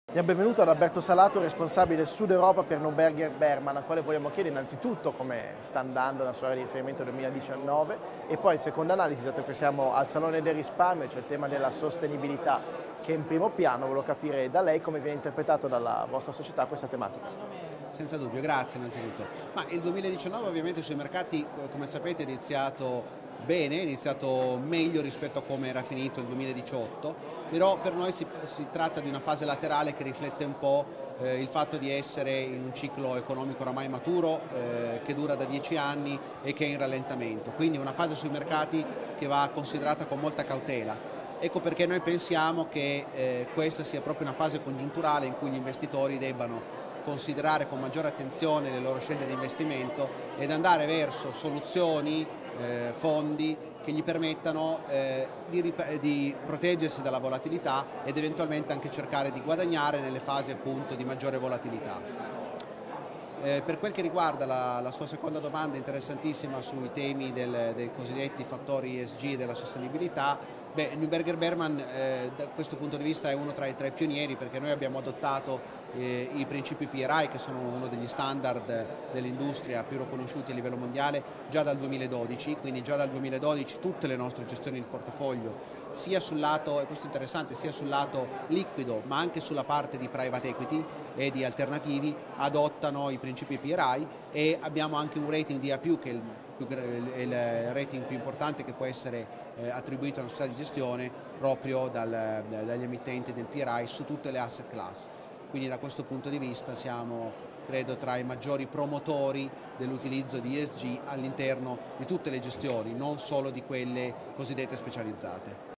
Diamo benvenuto ad Alberto Salato, responsabile Sud Europa per Neuberger Berman, al quale vogliamo chiedere innanzitutto come sta andando la sua area di riferimento 2019 e poi in seconda analisi, dato che siamo al Salone del Risparmio, c'è il tema della sostenibilità che è in primo piano, volevo capire da lei come viene interpretato dalla vostra società questa tematica. Senza dubbio, grazie innanzitutto. Ma il 2019 ovviamente sui mercati, come sapete, è iniziato bene, è iniziato meglio rispetto a come era finito il 2018, però per noi si tratta di una fase laterale che riflette un po' il fatto di essere in un ciclo economico oramai maturo che dura da 10 anni e che è in rallentamento, quindi una fase sui mercati che va considerata con molta cautela. Ecco perché noi pensiamo che questa sia proprio una fase congiunturale in cui gli investitori debbano considerare con maggiore attenzione le loro scelte di investimento ed andare verso soluzioni, fondi che gli permettano di proteggersi dalla volatilità ed eventualmente anche cercare di guadagnare nelle fasi appunto di maggiore volatilità. Per quel che riguarda la sua seconda domanda interessantissima sui temi dei cosiddetti fattori ESG e della sostenibilità, Neuberger Berman da questo punto di vista è uno tra i pionieri, perché noi abbiamo adottato i principi PRI, che sono uno degli standard dell'industria più riconosciuti a livello mondiale, già dal 2012, quindi già dal 2012 tutte le nostre gestioni di portafoglio, sia sul lato, e questo è interessante, sia sul lato liquido ma anche sulla parte di private equity e di alternativi, adottano i principi PRI e abbiamo anche un rating di A+, che è il rating più importante che può essere attribuito a una società di gestione proprio dagli emittenti del PRI su tutte le asset class. Quindi da questo punto di vista siamo, credo, tra i maggiori promotori dell'utilizzo di ESG all'interno di tutte le gestioni, non solo di quelle cosiddette specializzate.